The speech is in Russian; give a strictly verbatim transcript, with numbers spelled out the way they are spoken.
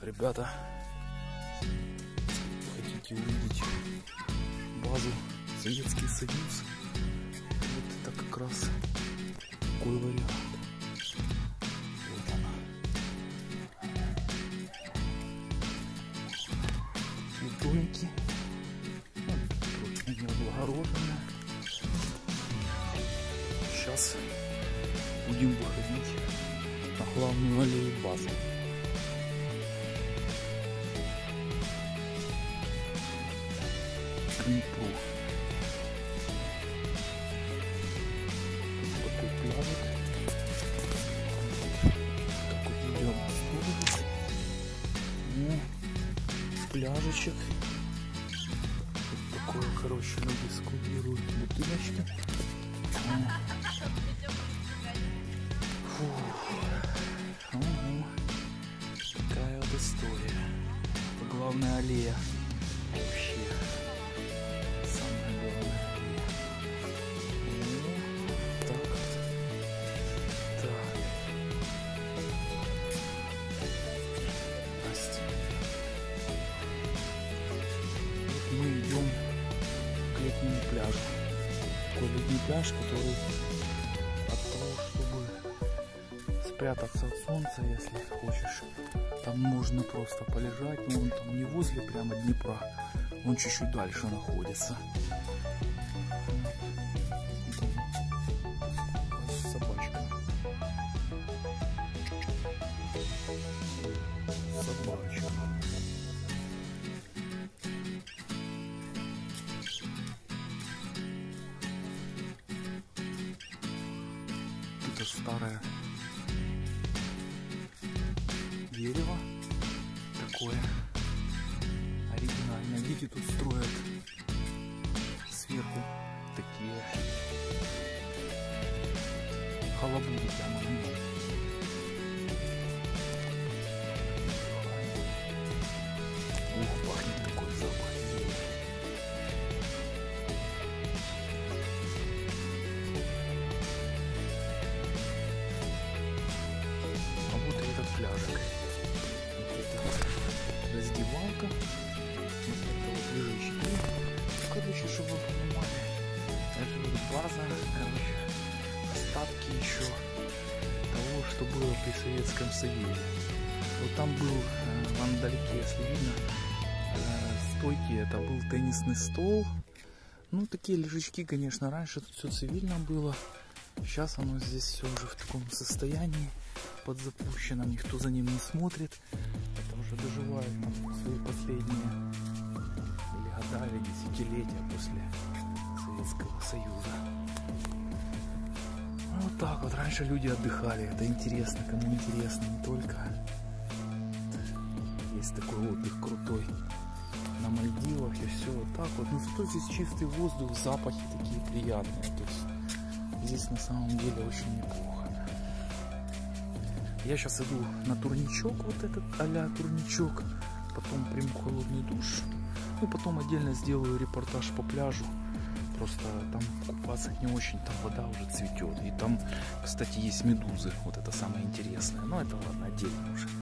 Ребята, хотите увидеть базу Советский Союз? Вот это как раз такой вариант. Вот она. И домики. Не облагороженная. Сейчас будем выходить на главную аллею базы. К Днепру. Такой пляжик. Так вот идем отсюда. Ну, пляжечек. Вот такое, короче, люди складируют бутылочки. Фу. Угу. Такая вот история. Это главная аллея. Вообще. Самая главная аллея. Ну, так вот. Так. Здрасте. Вот мы идем к летнему пляжу. Такой летний пляж, который от того, чтобы спрятаться от солнца, если хочешь, там можно просто полежать, но он там не возле прямо Днепра, он чуть-чуть дальше находится. Собачка. Собачка. Это старое дерево, такое оригинальное. Видите, тут строят сверху такие халабуды прямо на нем. Ух, пахнет такой запах. А вот и этот пляжик. Раздевалка, вот это вот лежачки. Короче, чтобы вы понимали, это вот база, короче, остатки еще того, что было при Советском Союзе. Вот там был э, вдалеке, если видно, э, стойки, это был теннисный стол. Ну, такие лежачки, конечно, раньше тут все цивильно было. Сейчас оно здесь все уже в таком состоянии, подзапущенном, никто за ним не смотрит. Это уже доживают там свои последние или года, или десятилетия после Советского Союза. Ну, вот так вот раньше люди отдыхали. Это интересно, кому интересно, не только. Есть такой отдых крутой на Мальдивах и все вот так вот. Но зато здесь чистый воздух, запахи такие приятные. То есть здесь на самом деле очень неплохо. Я сейчас иду на турничок, вот этот а-ля турничок, потом приму холодный душ, ну потом отдельно сделаю репортаж по пляжу. Просто там купаться не очень, там вода уже цветет. И там, кстати, есть медузы, вот это самое интересное. Но это ладно, отдельно уже.